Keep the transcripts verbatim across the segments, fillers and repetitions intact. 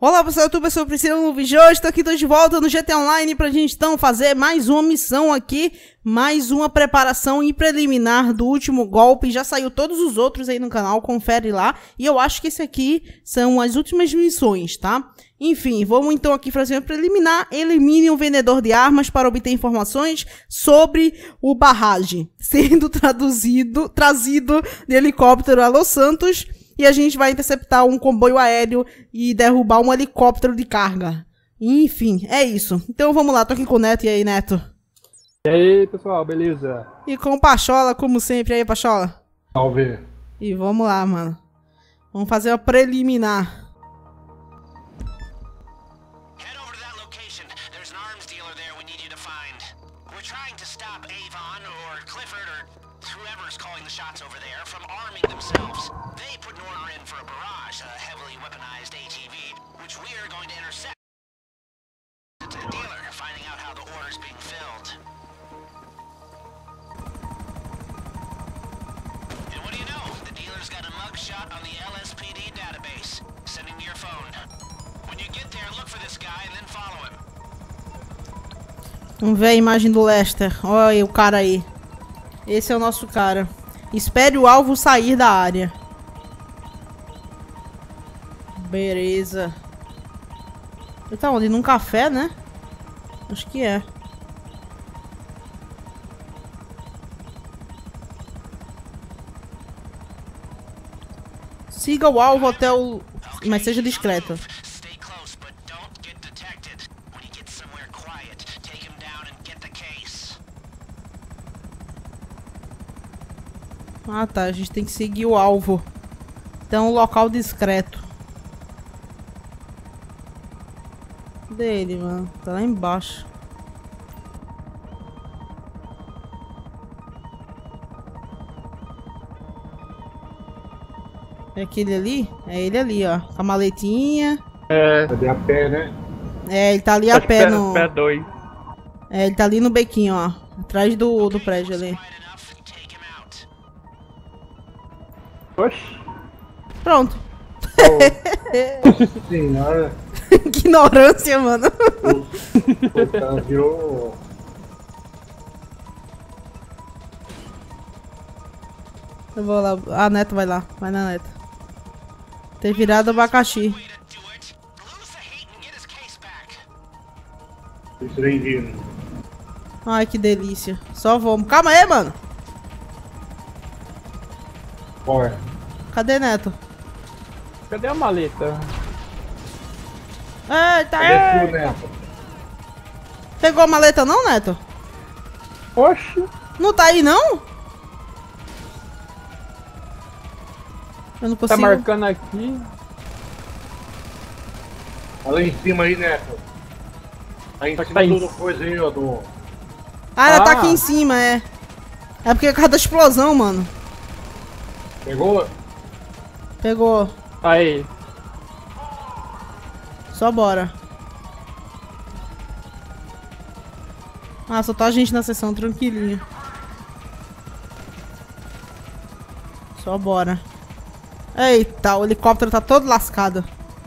Olá pessoal, eu sou o pessoal Priscila no vídeo hoje, estou aqui tô de volta no G T A Online pra gente então fazer mais uma missão aqui, mais uma preparação e preliminar do último golpe. Já saiu todos os outros aí no canal, confere lá. E eu acho que esse aqui são as últimas missões, tá? Enfim, vamos então aqui fazer uma preliminar. Elimine um vendedor de armas para obter informações sobre o barragem, sendo traduzido, trazido de helicóptero a Los Santos. E a gente vai interceptar um comboio aéreo e derrubar um helicóptero de carga. Enfim, é isso. Então vamos lá, tô aqui com o Neto. E aí, Neto? E aí, pessoal, beleza? E com o Pachola, como sempre. E aí, Pachola? Salve. E vamos lá, mano. Vamos fazer uma preliminar. Vamos ver a imagem do Lester. Olha aí o cara aí. Esse é o nosso cara. Espere o alvo sair da área. Beleza. Ele tá onde? Num café, né? Acho que é. Siga o alvo até o... Mas seja discreto. Ah tá, a gente tem que seguir o alvo. Então, um local discreto. Cadê ele, mano? Tá lá embaixo. É aquele ali? É ele ali, ó. Com a maletinha. É. Tá ali a pé, né? É, ele tá ali a Acho pé pé, no... pé dois. É, ele tá ali no bequinho, ó. Atrás do, do prédio ali. Oxi. Pronto. Oh. Senhora. Que ignorância, mano. O cara virou... Eu vou lá. A Neto vai lá. Vai na Neto. Tem virado abacaxi. Isso vem vindo. Ai, que delícia. Só vamos. Calma aí, mano. Bora. Cadê Neto? Cadê a maleta? Eita, Cadê ei. tu, Neto? Pegou a maleta não, Neto? Oxi. Não tá aí, não? Eu não consigo. Tá marcando aqui. Olha em cima aí, Neto. Aí em Tá cima em- do coisa aí, ó, do... Ah, ela tá Ah. aqui em cima, é. É porque é por causa da explosão, mano. Pegou? Pegou. Aí. Só bora. Ah, só tá a gente na sessão, tranquilinho. Só bora. Eita, o helicóptero tá todo lascado.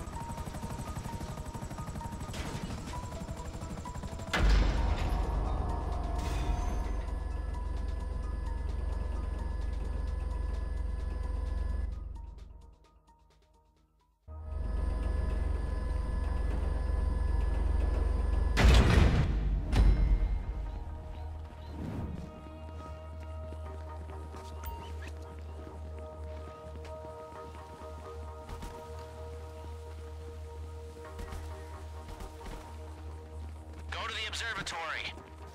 Observatory.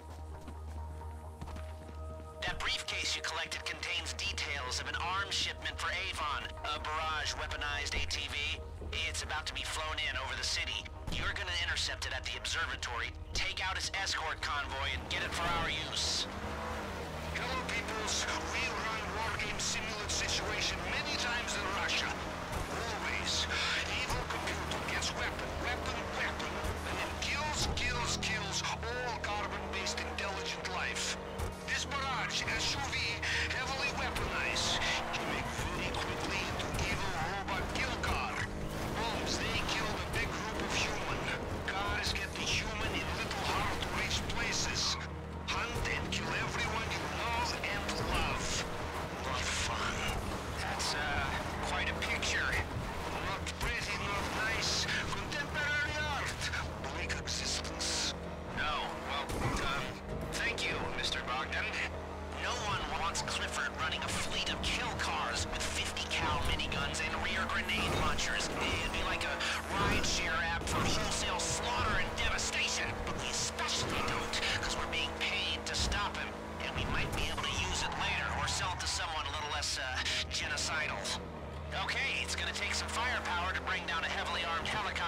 That briefcase you collected contains details of an arms shipment for Avon, a barrage weaponized A T V. It's about to be flown in over the city. You're gonna intercept it at the observatory, take out its escort convoy, and get it for our use. Hello, peoples. We run war game simulant situation many times in Russia. Always. Evil computer gets weapon, weapon, weapon, and then kills, kills, kills all carbon-based intelligent life. This barrage S U V heavily weaponized. You make very quickly into evil robot kill car. Bombs, they kill the big group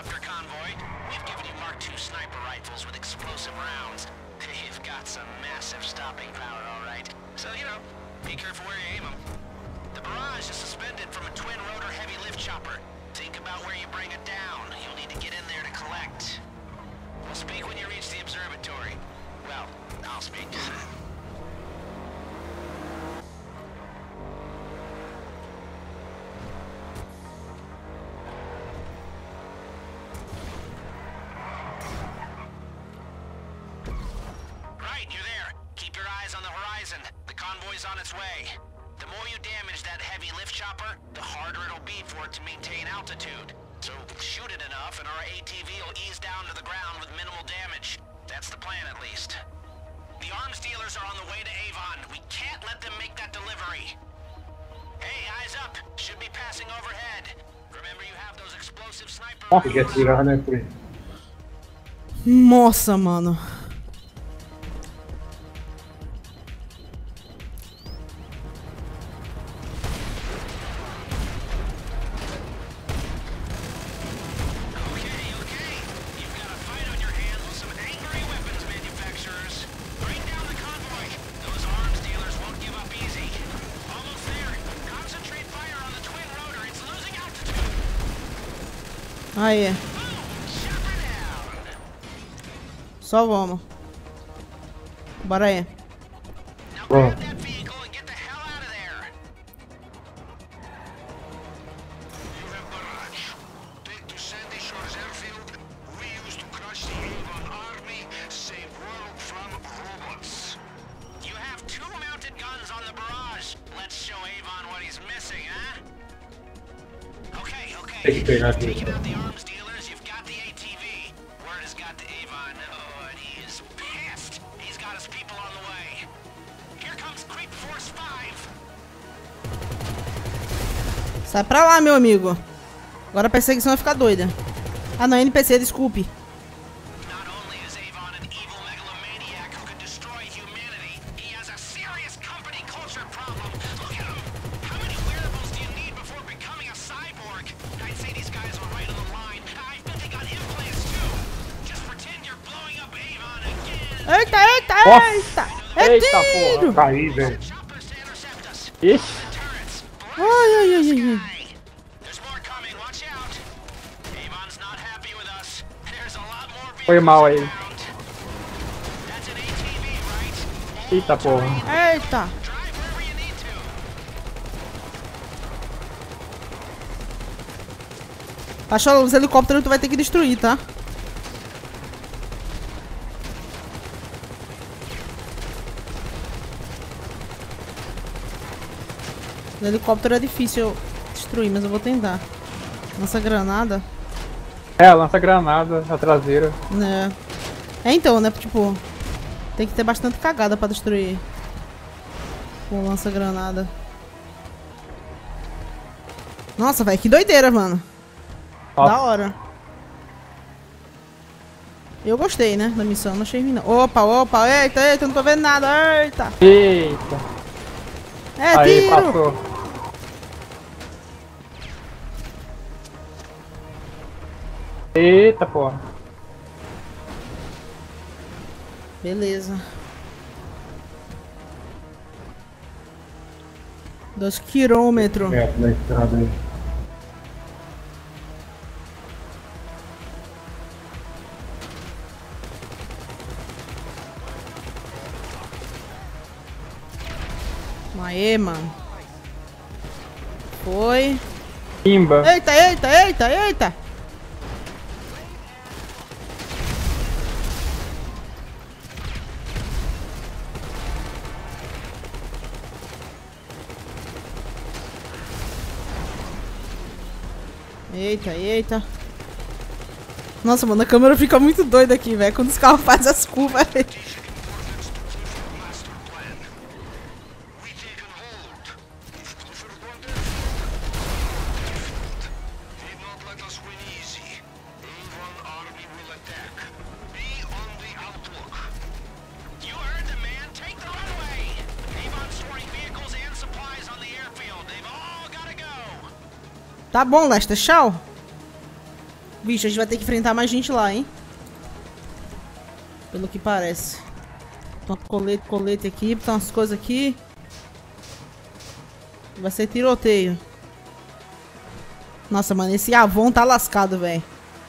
helicopter convoy. We've given you Mark two sniper rifles with explosive rounds. You've got some massive stopping power, all right. So, you know, be careful where you aim them. The barrage is suspended from a twin-rotor heavy lift chopper. Think about where you bring it down. You'll need to get in there to collect. We'll speak when you reach the observatory. Well, I'll speak. Right, you're there. Keep your eyes on the horizon. The convoy's on its way. The more you damage that heavy lift chopper, the harder it'll be for it to maintain altitude. So shoot it enough and our A T V will ease down to the ground with minimal damage. That's the plan, at least. The arms dealers are on the way to Avon. We can't let them make that delivery. Hey, eyes up. Should be passing overhead. Remember you have those explosive sniper Tem que atirar, né, Pri? Nossa, mano. Okay, okay. You've got a fight on your hands with some angry weapons manufacturers. Bring down the convoy. Those arms dealers won't give up easy. Almost there. Concentrate fire on the twin rotor. It's losing altitude. Aí. Boom! Chopper down. Só vamos. Bora aí. Now Bom. grab that vehicle and get the hell out of there. You have barrage. Take to Sandy Shores Airfield. We used to crush the Avon army, save world from robots. You have two mounted guns on the barrage. Let's show Avon what he's missing, huh? Okay, okay. Tem que pegar aqui. Taking out the arms dealers, you've got the A T V. Word has got to Avon. Oh, and he is pissed. He's got his people on the way. Here comes Creep Force five. Sai pra lá, meu amigo. Agora a perseguição vai ficar doida. Ah, não, N P C, desculpe. Not only is Avon an evil megalomaniac who could destroy humanity, he has a serious company culture problem. Look at him! How many wearables do you need before becoming a cyborg? I'd say these guys are right on the line. I bet they got implants too. Just pretend you're blowing up Avon again. Eita, eita, Nossa. eita. É Eita, tiro. Caí, velho. Choppers to intercept us. Ixi. Turrets. Ai, ai, ai, ai, ai. Hey, there's more coming. Watch out. Avon's not happy with us. There's a lot more vehicles Foi mal aí. around. That's an A T V, right? Eita porra. Eita. Drive wherever you need to. Cachorro, os helicópteros tu vai ter que destruir, tá? O helicóptero é difícil eu destruir, mas eu vou tentar. Nossa granada. É, lança granada, a traseira. Né? É então, né? Tipo, tem que ter bastante cagada pra destruir. Com lança-granada. Nossa, velho, que doideira, mano. Nossa. Da hora. Eu gostei, né, da missão, não achei ruim não. Opa, opa, eita, eita, não tô vendo nada, eita. Eita. É Aí, tiro. passou. Eita porra. Beleza. Dois quilômetros. É, na estrada aí. Aê, mano. Foi. Pimba. Eita, eita, eita, eita. Eita, eita. Nossa, mano, a câmera fica muito doida aqui, velho. Quando os carros fazem as curvas. You heard the man. Take the runway. Avon's storing vehicles and supplies on the airfield. They've all got to go. Tá bom, Lester, tchau. Vixe, a gente vai ter que enfrentar mais gente lá, hein? Pelo que parece. Então, colete, colete aqui, botar umas coisas aqui. Vai ser tiroteio. Nossa, mano, esse Avon tá lascado, velho.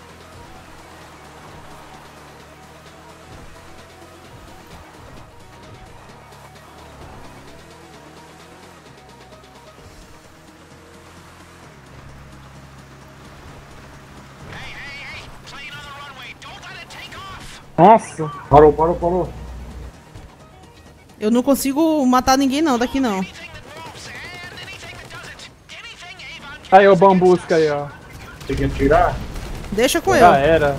Nossa. Parou, parou, parou. Eu não consigo matar ninguém não, daqui não. Aí o bambusca aí, ó. Tem que atirar? Deixa com Já eu. era.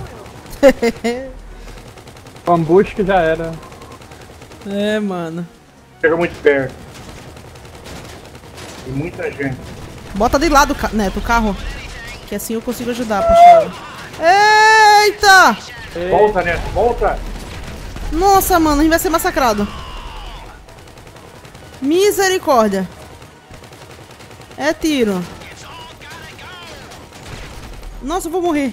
Bambusca já era. É, mano. Chega muito perto. Tem muita gente. Bota de lado, ca- Neto, o carro. Que assim eu consigo ajudar, Paixão. Eita! Volta, Neto, volta! Nossa, mano, a gente vai ser massacrado. Misericórdia. É tiro. Nossa, eu vou morrer.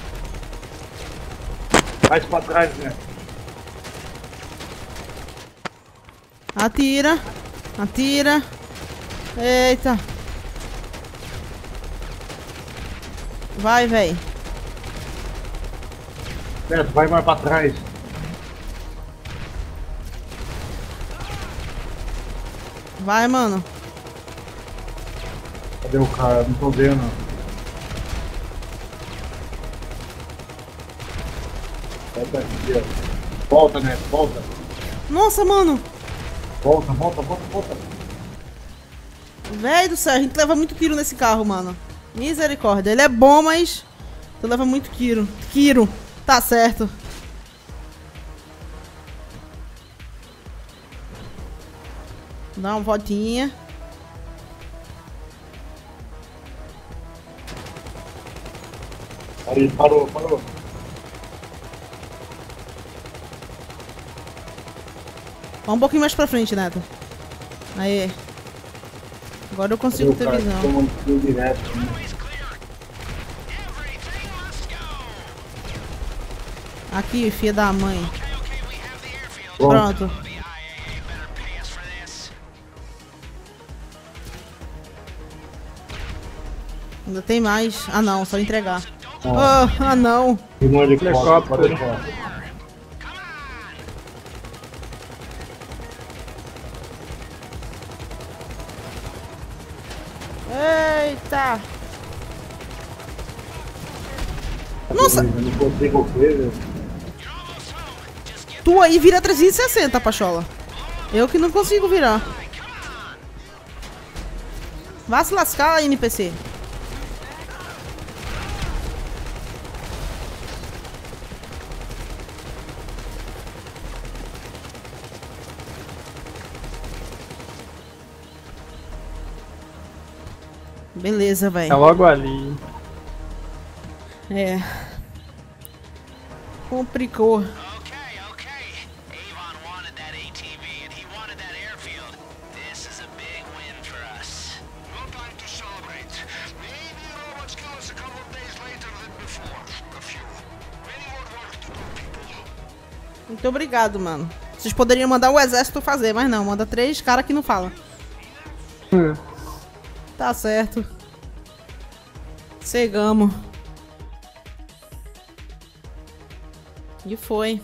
Mais pra trás, Neto. Atira. Atira. Eita. Vai, véi. Neto, vai mais pra trás. Vai, mano. Cadê o cara? Não tô vendo. Volta aqui, ó. Volta, Neto, volta. Nossa, mano. Volta, volta, volta, volta. Véi do céu, a gente leva muito tiro nesse carro, mano. Misericórdia. Ele é bom, mas tu leva muito tiro. Tiro. Tá certo. Dá uma voltinha. Aí, parou, parou. Vai um pouquinho mais pra frente, Neto. Aí. Agora eu consigo ter visão. Toma um tiro direto. Né? Aqui, filha da mãe. Pronto. Pronto. Ainda tem mais. Ah, não, só entregar. Ah. Oh, ah, não. E um helicóptero, Helicóptero. pode deixar. Eita. Nossa, Eu não consigo ver, velho. tu aí vira trezentos e sessenta, Pachola. Eu que não consigo virar. Vá se lascar, N P C. Beleza, É velho. logo ali. É. Complicou. Okay, okay. Avon wanted that A T V and he wanted that airfield. This is a big win for us. No time to celebrate. Maybe robots kill us a couple of days later than before. A few. Many more work to do, people. Muito obrigado, mano. Vocês poderiam mandar o exército fazer, mas não. Manda três caras que não falam. Hum. Tá certo. Cegamos. E foi.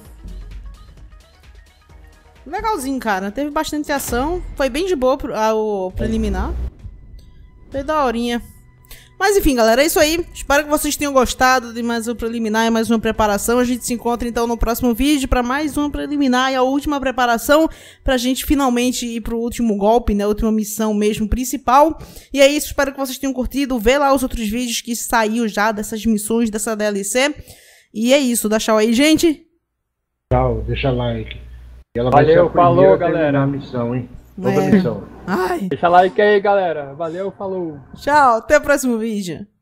Legalzinho, cara. Teve bastante ação. Foi bem de boa pro- ah, o preliminar. Foi daorinha. Mas enfim, galera, é isso aí. Espero que vocês tenham gostado de mais um preliminar e mais uma preparação. A gente se encontra então no próximo vídeo para mais um preliminar e a última preparação pra gente finalmente ir pro último golpe, né? A última missão mesmo principal. E é isso, espero que vocês tenham curtido. Vê lá os outros vídeos que saiu já dessas missões, dessa D L C. E é isso, dá tchau aí, gente. Tchau, deixa like. E ela Valeu, vai ser a primeira falou, a terminar galera. a missão, hein? Toda É. missão. Ai, Deixa like aí, galera. Valeu, falou. tchau, até o próximo vídeo.